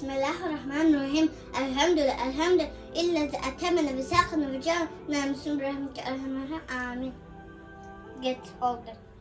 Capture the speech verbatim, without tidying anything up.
بسم الله الرحمن الرحيم. الحمد لله الحمد لله الذي أتمنى بساقنا وجعلنا مسلم برحمتك الرحمن الرحيم. آمين. Get older.